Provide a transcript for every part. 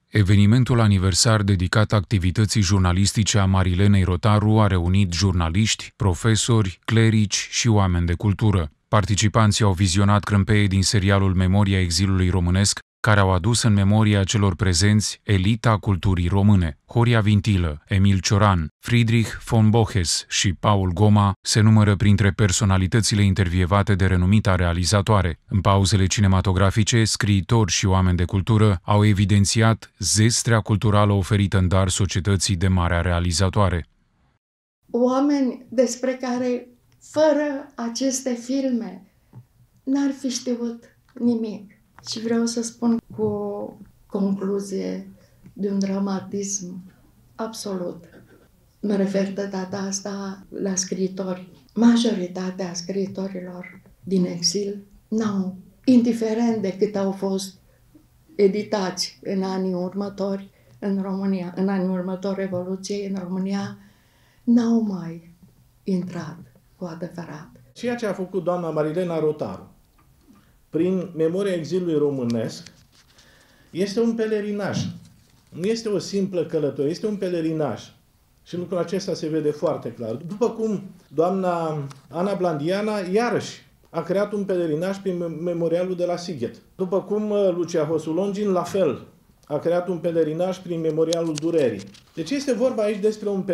Evenimentul aniversar dedicat activității jurnalistice a Marilenei Rotaru a reunit jurnaliști, profesori, clerici și oameni de cultură. Participanții au vizionat crâmpeie din serialul Memoria exilului românesc, care au adus în memoria celor prezenți elita culturii române. Horia Vintilă, Emil Cioran, Friedrich von Bohes și Paul Goma se numără printre personalitățile intervievate de renumita realizatoare. În pauzele cinematografice, scriitori și oameni de cultură au evidențiat zestrea culturală oferită în dar societății de marea realizatoare. Oameni despre care, fără aceste filme, n-ar fi știut nimic. Și vreau să spun cu o concluzie de un dramatism absolut. Mă refer de data asta la scriitori. Majoritatea scriitorilor din exil n-au, indiferent de cât au fost editați în anii următori în România, în anii următori Revoluției în România, n-au mai intrat cu adevărat. Ceea ce a făcut doamna Marilena Rotaru prin Memoria exilului românesc este un pelerinaj. Nu este o simplă călătorie, este un pelerinaj. Și lucrul acesta se vede foarte clar. După cum doamna Ana Blandiana iarăși a creat un pelerinaj prin memorialul de la Sighet. După cum Lucia Hosulongin, la fel, a creat un pelerinaj prin memorialul Durerii. Deci este vorba aici despre un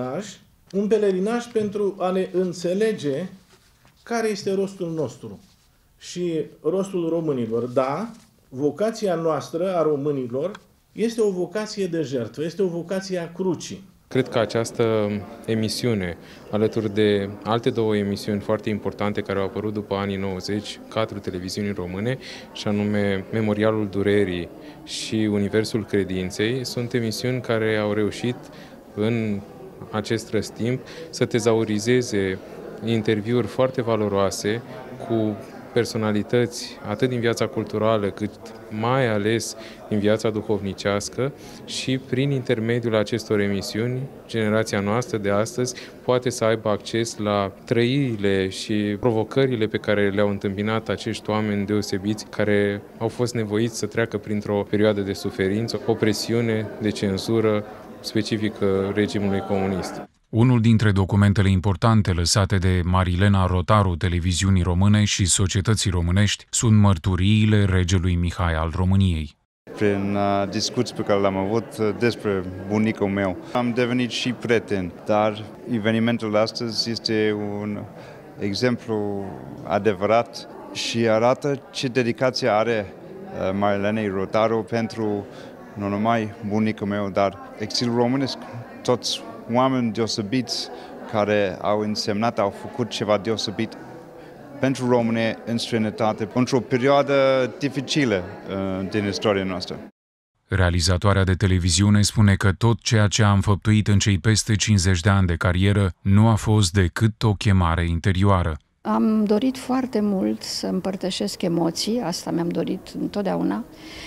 pelerinaj pentru a ne înțelege care este rostul nostru și rostul românilor. Da, vocația noastră a românilor este o vocație de jertfă, este o vocație a crucii. Cred că această emisiune, alături de alte două emisiuni foarte importante care au apărut după anii 90, cadrul televiziunii române, și anume Memorialul Durerii și Universul Credinței, sunt emisiuni care au reușit în acest răstimp să tezaurizeze interviuri foarte valoroase cu personalități atât din viața culturală cât mai ales din viața duhovnicească și prin intermediul acestor emisiuni, generația noastră de astăzi poate să aibă acces la trăirile și provocările pe care le-au întâmpinat acești oameni deosebiți care au fost nevoiți să treacă printr-o perioadă de suferință, o presiune de cenzură specifică regimului comunist. Unul dintre documentele importante lăsate de Marilena Rotaru televiziunii române și societății românești sunt mărturiile regelui Mihai al României. Prin discuții pe care le-am avut despre bunicul meu, am devenit și prieten, dar evenimentul astăzi este un exemplu adevărat și arată ce dedicație are Marilenei Rotaru pentru nu numai bunicul meu, dar exilul românesc, toți oameni deosebiți care au însemnat, au făcut ceva deosebit pentru România în străinătate, într-o perioadă dificilă din istoria noastră. Realizatoarea de televiziune spune că tot ceea ce a înfăptuit în cei peste 50 de ani de carieră nu a fost decât o chemare interioară. Am dorit foarte mult să împărtășesc emoții, asta mi-am dorit întotdeauna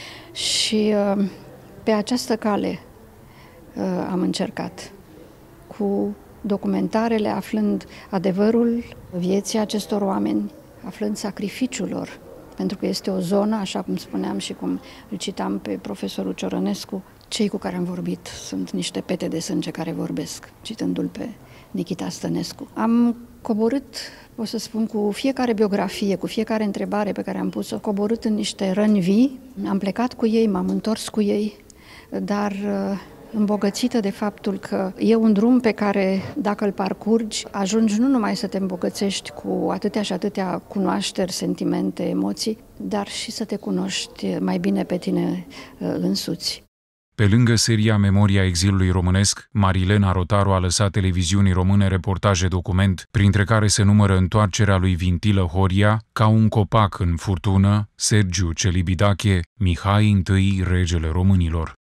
și pe această cale am încercat. Cu documentarele, aflând adevărul vieții acestor oameni, aflând sacrificiul lor, pentru că este o zonă, așa cum spuneam și cum îl citam pe profesorul Ciorănescu, cei cu care am vorbit sunt niște pete de sânge care vorbesc, citându-l pe Nichita Stănescu. Am coborât, o să spun, cu fiecare biografie, cu fiecare întrebare pe care am pus-o, coborât în niște răni vii, am plecat cu ei, m-am întors cu ei, dar îmbogățită de faptul că e un drum pe care, dacă îl parcurgi, ajungi nu numai să te îmbogățești cu atâtea și atâtea cunoașteri, sentimente, emoții, dar și să te cunoști mai bine pe tine însuți. Pe lângă seria Memoria exilului românesc, Marilena Rotaru a lăsat televiziunii române reportaje document, printre care se numără Întoarcerea lui Vintilă Horia, Ca un copac în furtună, Sergiu Celibidache, Mihai I, regele românilor.